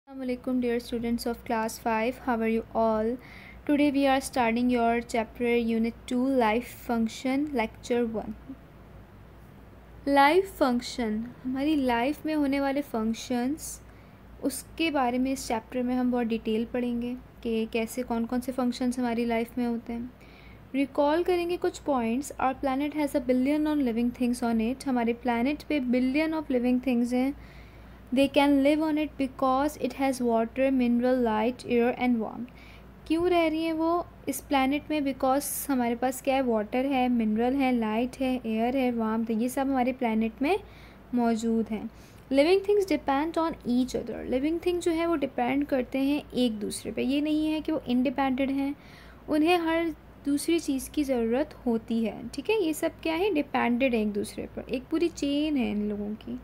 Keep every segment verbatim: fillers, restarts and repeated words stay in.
Assalamualaikum dear students of class five. How are you all? Today we are starting your chapter unit two life function lecture one. Life function हमारी life में होने वाले functions उसके बारे में इस chapter में हम बहुत डिटेल पढ़ेंगे कि कैसे कौन कौन से फंक्शंस हमारी लाइफ में होते हैं. रिकॉल करेंगे कुछ points. Our planet has a billion on living things on it. हमारे प्लानट पे बिलियन ऑफ लिविंग थिंग्स हैं. They can live on it because it has water, mineral, light, air and warmth. क्यों रह रही हैं वो इस प्लानट में? बिकॉज हमारे पास क्या है, वाटर है, मिनरल है, लाइट है, एयर है, वार्मथ, ये सब हमारे प्लानट में मौजूद हैं. Living things depend on each other. Living thing जो है वो डिपेंड करते हैं एक दूसरे पे. ये नहीं है कि वो इंडिपेंडेंट हैं, उन्हें हर दूसरी चीज़ की ज़रूरत होती है. ठीक है, ये सब क्या है, डिपेंडेड है एक दूसरे पर. एक पूरी चेन है इन लोगों की.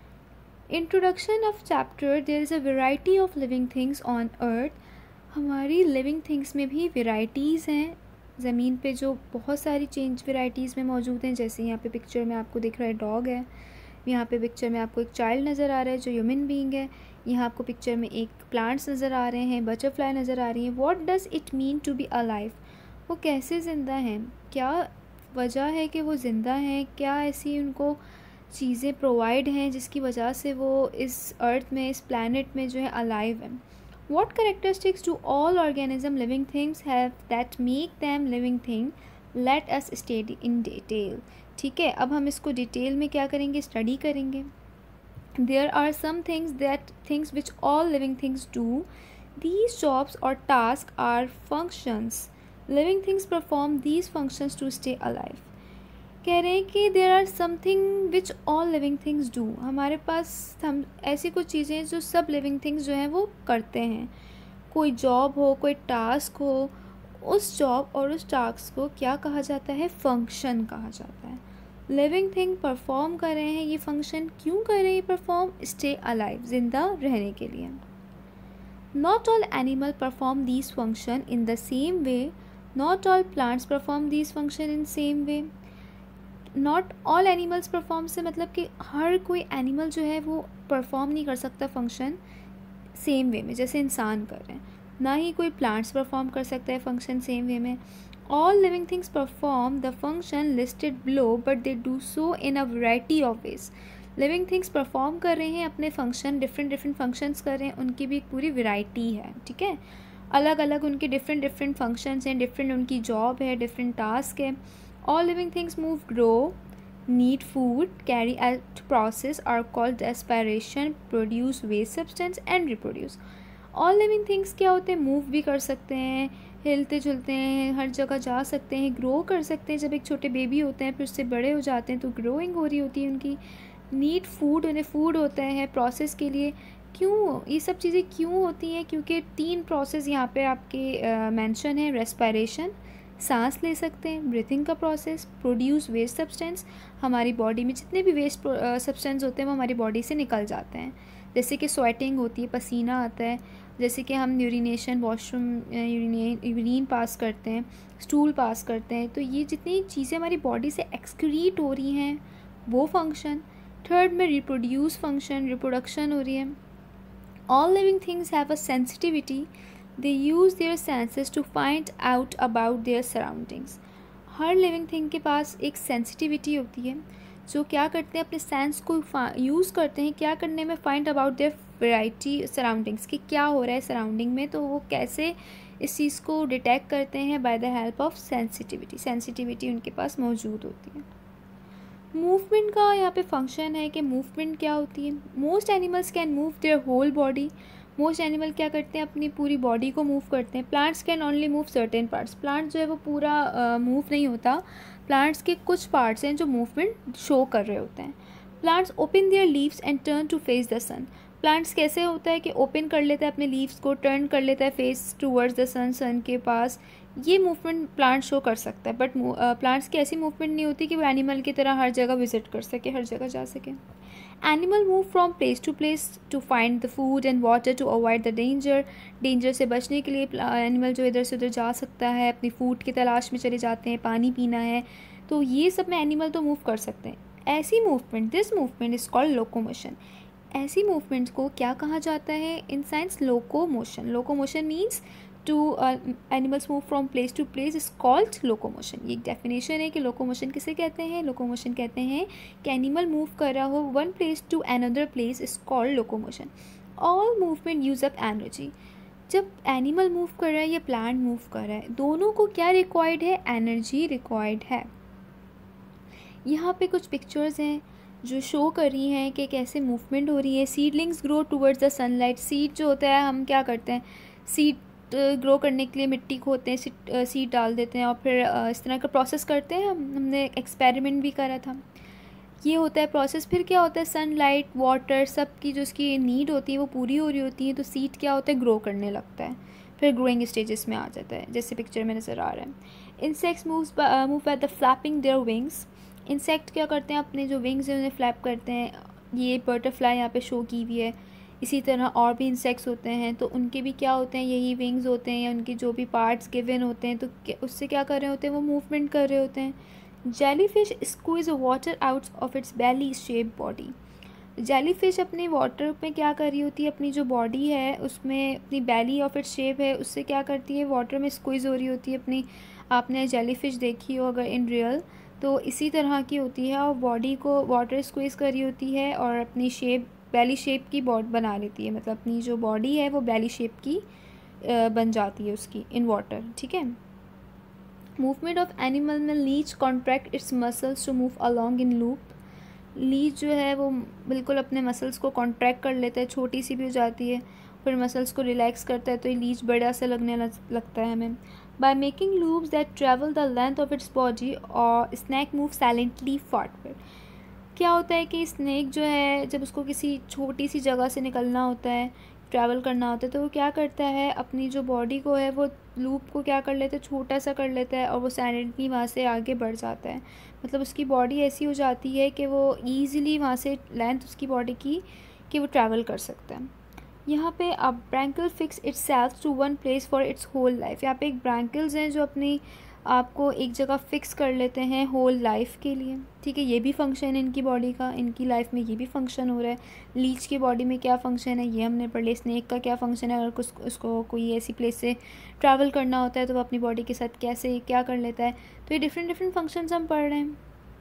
Introduction of chapter. There is a variety of living things on earth. हमारी लिविंग थिंग्स में भी वेराइटीज़ हैं ज़मीन पे, जो बहुत सारी चेंज वेराइटीज़ में मौजूद हैं. जैसे यहाँ पे पिक्चर में आपको दिख रहा है डॉग है, यहाँ पे पिक्चर में आपको एक चाइल्ड नज़र आ रहा है जो ह्यूमन बीइंग है, यहाँ आपको पिक्चर में एक प्लांट्स नज़र आ रहे हैं, बटरफ्लाई नज़र आ रही हैं. What does it mean to be alive? वो कैसे ज़िंदा हैं, क्या वजह है कि वो ज़िंदा हैं, क्या ऐसी उनको चीज़ें प्रोवाइड हैं जिसकी वजह से वो इस अर्थ में, इस प्लैनेट में जो है अलाइव हैं. What characteristics do all organism living things have that make them living thing? Let us study in detail. ठीक है, अब हम इसको डिटेल में क्या करेंगे, स्टडी करेंगे. There are some things that things which all living things do. These jobs or tasks are functions. Living things perform these functions to stay alive. कह रहे हैं कि there are something which all living things do. हमारे पास हम ऐसी कुछ चीज़ें हैं जो सब लिविंग थिंग्स जो हैं वो करते हैं. कोई जॉब हो, कोई टास्क हो, उस जॉब और उस टास्क को क्या कहा जाता है, फंक्शन कहा जाता है. लिविंग थिंग परफॉर्म कर रहे हैं ये फंक्शन. क्यों कर रहे हैं परफॉर्म? स्टे अलाइव, ज़िंदा रहने के लिए. Not all animal perform these function in the same way. Not all plants perform these function in same way. Not all animals perform से मतलब कि हर कोई एनिमल जो है वो परफॉर्म नहीं कर सकता फंक्शन सेम वे में जैसे इंसान कर रहे हैं. ना ही कोई प्लांट्स परफॉर्म कर सकता है फंक्शन सेम वे में. All living things perform the function listed below but they do so in a variety of ways. Living things परफॉर्म कर रहे हैं अपने फंक्शन, डिफरेंट डिफरेंट फंक्शंस कर रहे हैं, उनकी भी एक पूरी वैरायटी है. ठीक है, अलग अलग उनके डिफरेंट डिफरेंट फंक्शंस हैं, डिफरेंट उनकी जॉब है, डिफरेंट टास्क है. All living things move, grow, need food, carry out process are called aspiration, produce waste substance and reproduce. All living things क्या होते हैं, मूव भी कर सकते हैं, हिलते जुलते हैं, हर जगह जा सकते हैं, ग्रो कर सकते हैं. जब एक छोटे बेबी होते हैं फिर उससे बड़े हो जाते हैं तो ग्रोइंग हो रही होती है उनकी. नीड फूड, उन्हें फूड होता है प्रोसेस के लिए. क्यों ये सब चीज़ें क्यों होती हैं? क्योंकि तीन प्रोसेस यहाँ पे आपके मेंशन है. रेस्पिरेशन, सांस ले सकते हैं, ब्रीथिंग का प्रोसेस, प्रोड्यूस वेस्ट सब्सटेंस, हमारी बॉडी में जितने भी वेस्ट सब्सटेंस होते हैं वो हमारी बॉडी से निकल जाते हैं. जैसे कि स्वेटिंग होती है, पसीना आता है, जैसे कि हम यूरिनेशन, वॉशरूम यूरिन पास करते हैं, स्टूल पास करते हैं, तो ये जितनी चीज़ें हमारी बॉडी से एक्सक्रीट हो रही हैं वो फंक्शन. थर्ड में रिप्रोड्यूस फंक्शन, रिप्रोडक्शन हो रही है. All living things have a sensitivity. They use their senses to find out about their surroundings. हर लिविंग थिंग के पास एक सेंसिटिविटी होती है जो क्या करते हैं, अपने सेंस को यूज़ करते हैं क्या करने में, find about their variety surroundings, कि क्या हो रहा है सराउंडिंग में. तो वो कैसे इस चीज़ को डिटेक्ट करते हैं, by the help of sensitivity. Sensitivity उनके पास मौजूद होती है. मूवमेंट का यहाँ पे फंक्शन है कि मूवमेंट क्या होती है. Most animals can move their whole body. Most animal क्या करते हैं, अपनी पूरी बॉडी को मूव करते हैं. Plants can only move certain parts. Plant जो है वो पूरा मूव uh, नहीं होता. प्लांट्स के कुछ पार्ट्स हैं जो मूवमेंट शो कर रहे होते हैं. Plants open their leaves and turn to face the sun. Plants कैसे होता है कि ओपन कर लेता है अपने लीव्स को, टर्न कर लेता है face towards the sun, sun के पास. ये मूवमेंट प्लांट शो कर सकता है. बट प्लांट्स की ऐसी मूवमेंट नहीं होती कि वो एनिमल की तरह हर जगह विजिट कर सके, हर जगह जा सके. Animal move from place to place to find the food and water to avoid the danger. Danger से बचने के लिए एनिमल जो इधर से उधर जा सकता है, अपनी फूड की तलाश में चले जाते हैं, पानी पीना है, तो ये सब में एनिमल तो मूव कर सकते हैं. ऐसी movement, this movement is called locomotion. ऐसी मूवमेंट्स को क्या कहा जाता है in science? Locomotion. Locomotion means to animals move from place to place is called locomotion. ये एक डेफिनेशन है कि लोकोमोशन किसे कहते हैं। लोकोमोशन कहते हैं कि एनिमल मूव कर रहा हो one place to another place is called locomotion. All movement use up energy. जब एनिमल मूव कर रहा है या प्लांट मूव कर रहा है, दोनों को क्या रिक्वायर्ड है? एनर्जी रिक्वायर्ड है। यहाँ पे कुछ पिक्चर्स हैं जो शो कर रही हैं कि कैसे मूवमेंट हो रही है। Seedlings grow towards the sunlight. Seed जो होता है, हम क्या करते हैं, सीड ग्रो करने के लिए मिट्टी खोदते हैं, सीड डाल देते हैं और फिर इस तरह का प्रोसेस करते हैं। हम हमने एक्सपेरिमेंट भी करा था। ये होता है प्रोसेस। फिर क्या होता है, सनलाइट, वाटर, सब की जो उसकी नीड होती है वो पूरी हो रही होती है, तो सीड क्या होता है, ग्रो करने लगता है, फिर ग्रोइंग स्टेजेस में आ जाता है, जैसे पिक्चर में नज़र आ रहा है। Insects moves move by the flapping their wings. Insect क्या करते हैं, अपने जो विंग्स हैं उन्हें फ्लैप करते हैं। ये बटरफ्लाई यहाँ पे शो की हुई है। इसी तरह और भी इंसेक्ट्स होते हैं, तो उनके भी क्या होते हैं, यही विंग्स होते हैं या उनके जो भी पार्ट्स गिवन होते हैं, तो उससे क्या कर रहे होते हैं, वो मूवमेंट कर रहे होते हैं। Jellyfish squeeze water out of its belly shape body. Jellyfish अपने वाटर में क्या कर रही होती है, अपनी जो बॉडी है उसमें अपनी बेली ऑफ इट्स शेप है उससे क्या करती है, वाटर में स्क्वीज़ हो रही होती है अपनी। आपने जेलीफिश देखी हो अगर इन रियल, तो इसी तरह की होती है और बॉडी को वाटर स्क्वीज़ कर रही होती है और अपनी शेप, बेली शेप की बॉड बना लेती है। मतलब अपनी जो बॉडी है वो बेली शेप की बन जाती है उसकी इन वाटर। ठीक है। मूवमेंट ऑफ एनिमल में leech contract its muscles to move along in loop. Leech जो है वो बिल्कुल अपने मसल्स को कॉन्ट्रैक्ट कर लेता है, छोटी सी भी हो जाती है, फिर मसल्स को रिलैक्स करता है तो ये लीच बड़ा सा लगने लगता है हमें। By making loops that travel the length of its body और स्नैक मूव साइलेंटली फॉरवर्ड। क्या होता है कि स्नैक जो है जब उसको किसी छोटी सी जगह से निकलना होता है, ट्रैवल करना होता है, तो वो क्या करता है, अपनी जो बॉडी को है वो लूप को क्या कर लेता है, छोटा सा कर लेता है और वो साइलेंटली वहाँ से आगे बढ़ जाता है। मतलब उसकी बॉडी ऐसी हो जाती है कि वो ईज़िली वहाँ से लेंथ उसकी बॉडी की कि वो ट्रैवल कर सकता है। यहाँ पे अब barnacle fix itself to one place for its whole life. यहाँ पे एक ब्रैंकल्स हैं जो अपनी आपको एक जगह फ़िक्स कर लेते हैं होल लाइफ के लिए। ठीक है, ये भी फंक्शन है इनकी बॉडी का, इनकी लाइफ में ये भी फंक्शन हो रहा है। लीच की बॉडी में क्या फंक्शन है ये हमने पढ़ लिया। स्नेक का क्या फंक्शन है, अगर कुछ उसको कोई ऐसी प्लेस से ट्रैवल करना होता है तो वो अपनी बॉडी के साथ कैसे क्या कर लेता है। तो ये डिफरेंट डिफरेंट फंक्शंस हम पढ़ रहे हैं।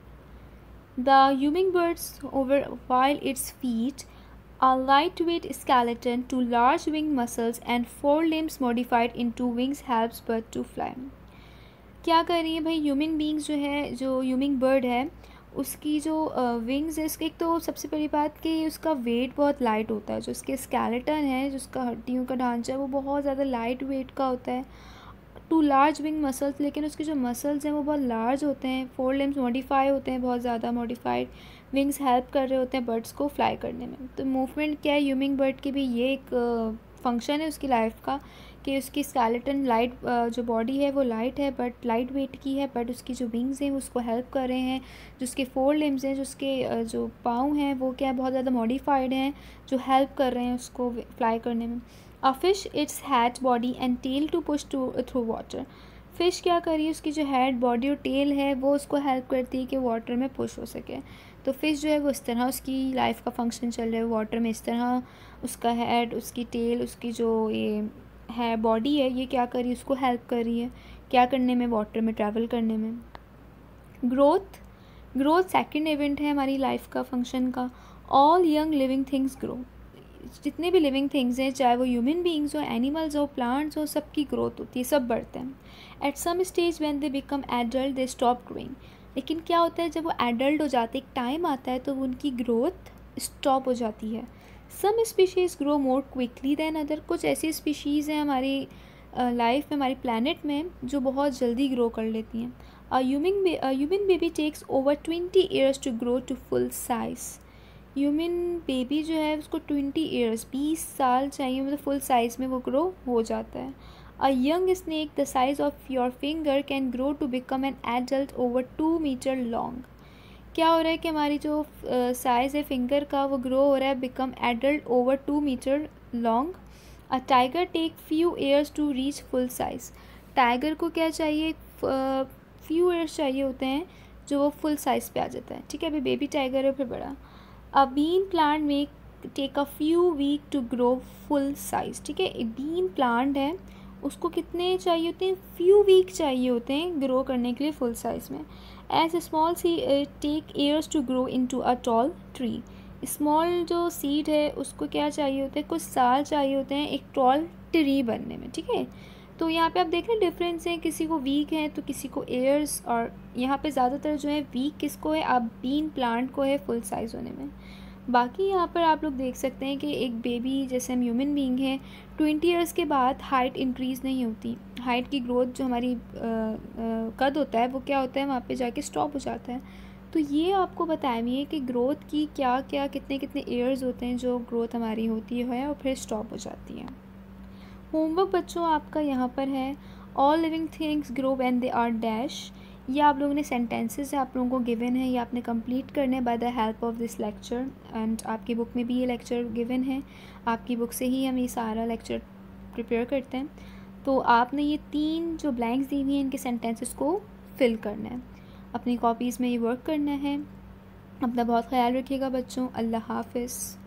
The hummingbirds over while its feet a lightweight skeleton to large wing muscles and forelimbs modified into wings helps bird to fly। क्या कर रही है भाई, ह्यूमन बींग्स जो है, जो ह्यूमन बर्ड है उसकी जो विंग्स है, इसके एक तो सबसे पहली बात कि उसका वेट बहुत लाइट होता है। जो उसके स्केलेटन है, जो उसका हड्डियों का ढांचा है वो बहुत ज़्यादा लाइट वेट का होता है। टू लार्ज विंग मसल्स, लेकिन उसके जो मसल्स हैं वो बहुत लार्ज होते हैं। फोर लिम्स मॉडिफाई होते हैं, बहुत ज़्यादा मॉडिफाइड। विंग्स हेल्प कर रहे होते हैं बर्ड्स को फ्लाई करने में। तो मूवमेंट क्या है, ह्यूमन बर्ड की भी ये एक फंक्शन है उसकी लाइफ का कि उसकी स्केलेटन लाइट, जो बॉडी है वो लाइट है बट लाइट वेट की है, बट उसकी जो विंग्स हैं वो उसको हेल्प कर रहे हैं। जो उसके फोर लिम्स हैं, जो उसके जो पाँव हैं वो क्या है, बहुत ज़्यादा मॉडिफाइड हैं, जो हेल्प कर रहे हैं उसको फ्लाई करने में। A fish its head, body and tail to push to through water. Fish क्या कर रही है, उसकी जो हेड, बॉडी और टेल है वो उसको हेल्प करती है कि वाटर में पुश हो सके। तो फ़िश जो है वो इस तरह उसकी लाइफ का फंक्शन चल रहा है वाटर में। इस तरह उसका हेड, उसकी टेल, उसकी जो ये है बॉडी है, ये क्या कर रही है, उसको हेल्प कर रही है क्या करने में, वाटर में ट्रैवल करने में। ग्रोथ, ग्रोथ सेकंड इवेंट है हमारी लाइफ का फंक्शन का। All young living things grow. जितने भी लिविंग थिंग्स हैं, चाहे वो ह्यूमन बीइंग्स हो, एनिमल्स हो, प्लांट्स हो, सबकी ग्रोथ होती है, सब बढ़ते हैं। At some stage when they become adult they stop growing. लेकिन क्या होता है, जब वो एडल्ट हो जाते एक टाइम आता है तो उनकी ग्रोथ स्टॉप हो जाती है। Some species grow more quickly than other. कुछ ऐसी स्पीशीज़ हैं हमारी लाइफ में, हमारी प्लानट में, जो बहुत जल्दी ग्रो कर लेती हैं। A human human baby takes over twenty years to grow to full size. Human baby जो है उसको ट्वेंटी ईयर्स, बीस साल चाहिए, मतलब फुल साइज़ में वो ग्रो हो जाता है। A young snake the size of your finger can grow to become an adult over two metre long. क्या हो रहा है कि हमारी जो साइज़ है फिंगर का वो ग्रो हो रहा है, become adult over two metre long. A tiger take few years to reach full size. Tiger को क्या चाहिए, फ्यू ईयर्स चाहिए होते हैं जो वो फुल साइज़ पे आ जाता है। ठीक है, अभी बेबी टाइगर है फिर बड़ा। A bean plant make take a few week to grow full size. ठीक है, एक बीन प्लांट है, उसको कितने चाहिए होते हैं, फ्यू वीक चाहिए होते हैं ग्रो करने के लिए फुल साइज़ में। As small sea take years to grow into a tall tree. Small जो सीड है उसको क्या चाहिए होता है, कुछ साल चाहिए होते हैं एक टॉल ट्री बनने में। ठीक है, तो यहाँ पे आप देख रहे हैं डिफरेंस है, किसी को वीक है तो किसी को ईयर्स, और यहाँ पे ज़्यादातर जो है वीक किसको है, आप बीन प्लांट को है फुल साइज़ होने में। बाकी यहाँ पर आप लोग देख सकते हैं कि एक बेबी, जैसे हम ह्यूमन बीइंग है, ट्वेंटी ईयर्स के बाद हाइट इंक्रीज़ नहीं होती। हाइट की ग्रोथ जो हमारी कद होता है वो क्या होता है, वहाँ पे जाके स्टॉप हो जाता है। तो ये आपको बताया हुई है कि ग्रोथ की क्या क्या कितने कितने ईयर्स होते हैं जो ग्रोथ हमारी होती है और फिर स्टॉप हो जाती है। होमवर्क बच्चों आपका यहाँ पर है, all living things grow when they are dash. ये आप लोगों ने सेंटेंसेस आप लोगों को गिवन है, ये आपने कंप्लीट करने by the help of this lecture. And आपकी बुक में भी ये लेक्चर गिवन है, आपकी बुक से ही हम ये सारा लेक्चर प्रिपेयर करते हैं। तो आपने ये तीन जो ब्लैंक्स दी हुई हैं इनके सेंटेंसेस को फिल करना है, अपनी कॉपीज़ में ये वर्क करना है। अपना बहुत ख्याल रखिएगा बच्चों, अल्लाह हाफ़िज़।